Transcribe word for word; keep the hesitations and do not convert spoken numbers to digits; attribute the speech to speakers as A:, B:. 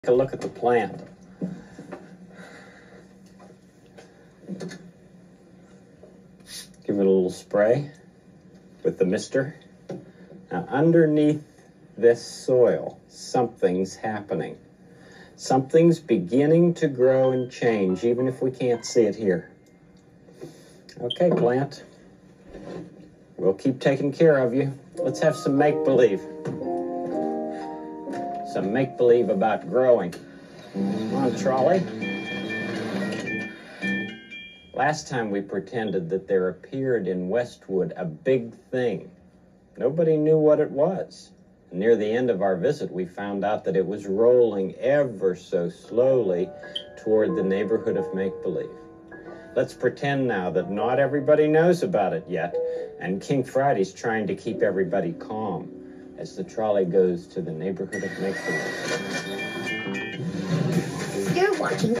A: Take a look at the plant. Give it a little spray with the mister. Now, underneath this soil, something's happening. Something's beginning to grow and change, even if we can't see it here. Okay, plant. We'll keep taking care of you. Let's have some make-believe. Some make-believe about growing. Come on, Trolley. Last time we pretended that there appeared in Westwood a big thing. Nobody knew what it was. Near the end of our visit, we found out that it was rolling ever so slowly toward the neighborhood of make-believe. Let's pretend now that not everybody knows about it yet, and King Friday's trying to keep everybody calm as the trolley goes to the neighborhood of make-believe.
B: You're watching